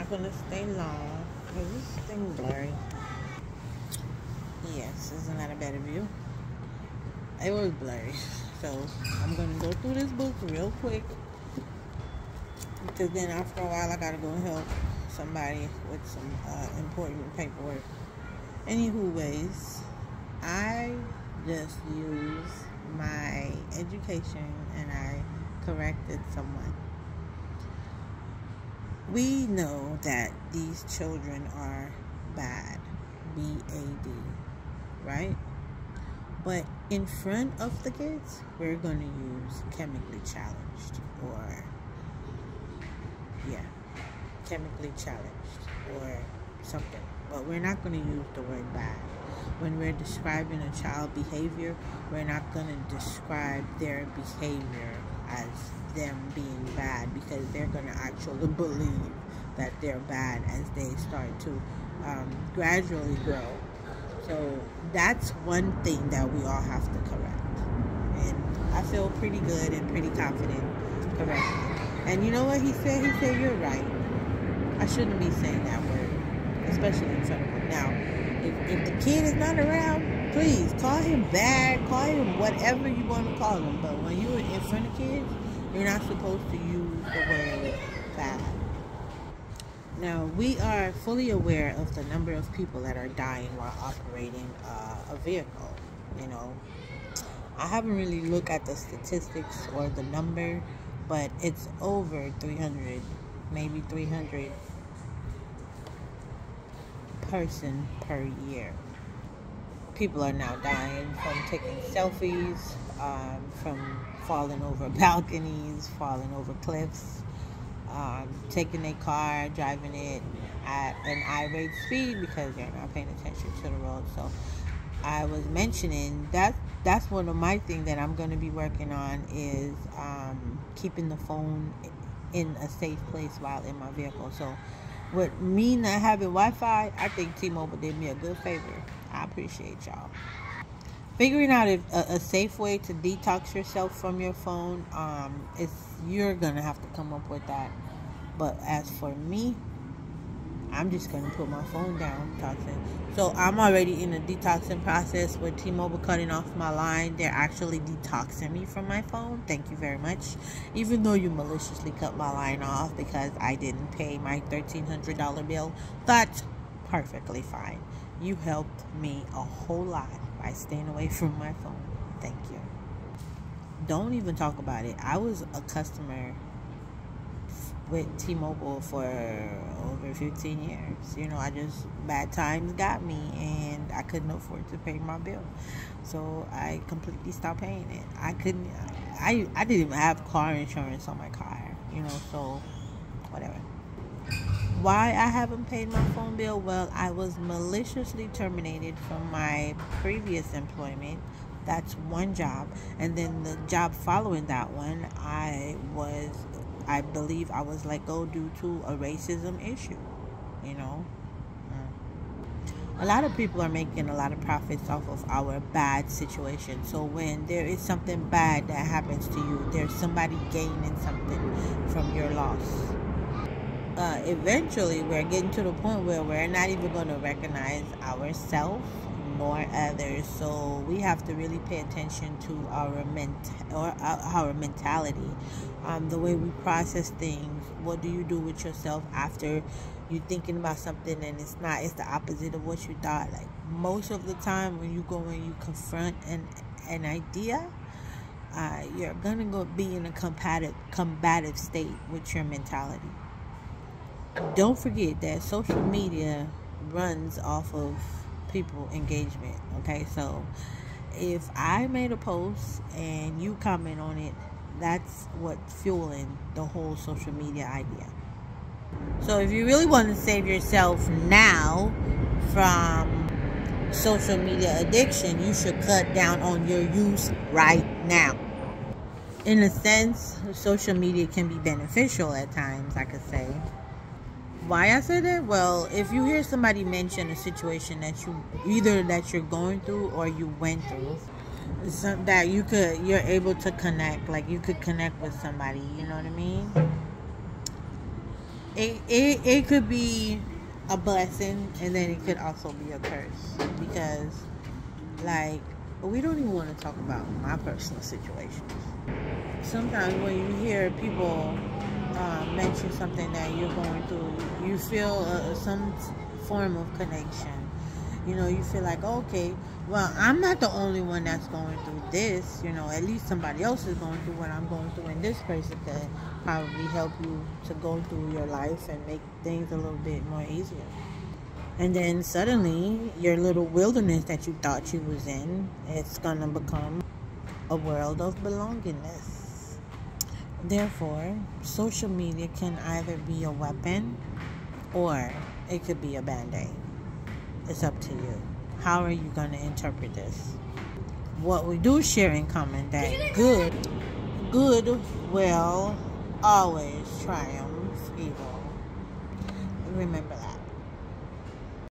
not gonna stay long because this thing blurry. Yes, isn't that a better view? It was blurry. So I'm gonna go through this book real quick, because then after a while I gotta go help somebody with some important paperwork. Anywho ways, I just use my education and I corrected someone. We know that these children are bad, B-A-D, right? But in front of the kids, we're going to use chemically challenged or, chemically challenged or something. But we're not going to use the word bad. When we're describing a child behavior, we're not going to describe their behavior as them being bad, because they're going to actually believe that they're bad as they start to gradually grow. So that's one thing that we all have to correct. And I feel pretty good and pretty confident correcting. And you know what he said? He said, you're right. I shouldn't be saying that word, especially in front of him. Now, if the kid is not around, please call him bad, call him whatever you want to call him. But when you're in front of kids, you're not supposed to use the word bad. Now, we are fully aware of the number of people that are dying while operating a vehicle. You know, I haven't really looked at the statistics or the number, but it's over 300, maybe 300 person per year. People are now dying from taking selfies, from falling over balconies, falling over cliffs, taking a car, driving it at an irate speed because they're not paying attention to the road. So I was mentioning that's one of my things that I'm going to be working on is keeping the phone in a safe place while in my vehicle. So with me not having Wi-Fi, I think T-Mobile did me a good favor. I appreciate y'all. Figuring out a safe way to detox yourself from your phone, you're going to have to come up with that. But as for me, I'm just going to put my phone down, detoxing. So I'm already in a detoxing process with T-Mobile cutting off my line. They're actually detoxing me from my phone. Thank you very much. Even though you maliciously cut my line off because I didn't pay my $1,300 bill, that's perfectly fine. You helped me a whole lot by staying away from my phone. Thank you. Don't even talk about it. I was a customer with T-Mobile for over 15 years. You know, bad times got me and I couldn't afford to pay my bill. So I completely stopped paying it. I didn't even have car insurance on my car, you know, so whatever. Why I haven't paid my phone bill? Well, I was maliciously terminated from my previous employment. That's one job. And then the job following that one, I believe I was let go due to a racism issue, you know. A lot of people are making a lot of profits off of our bad situation. So when there is something bad that happens to you, there's somebody gaining something from your loss. Eventually, we're getting to the point where we're not even going to recognize ourselves nor others. So we have to really pay attention to our mentality, the way we process things. What do you do with yourself after you're thinking about something and it's the opposite of what you thought? Like most of the time when you go and you confront an idea, you're gonna go be in a combative state with your mentality. Don't forget that social media runs off of people engagement. Okay, so if I made a post and you comment on it, that's what's fueling the whole social media idea. So if you really want to save yourself now from social media addiction, you should cut down on your use right now. In a sense, social media can be beneficial at times, I could say. Why I said that? Well, if you hear somebody mention a situation that you're going through or you went through, so that you're able to connect, like you could connect with somebody, you know what I mean? it could be a blessing, and then it could also be a curse, because like we don't even want to talk about my personal situations. Sometimes when you hear people mention something that you're going through, you feel some form of connection. You feel like, okay, well, I'm not the only one that's going through this. At least somebody else is going through what I'm going through, and this person could probably help you to go through your life and make things a little bit more easier. And then suddenly, your little wilderness that you thought you was in, it's going to become a world of belongingness. Therefore, social media can either be a weapon or it could be a band-aid. It's up to you. How are you going to interpret this? What we do share in common, that good will always triumph evil. Remember that.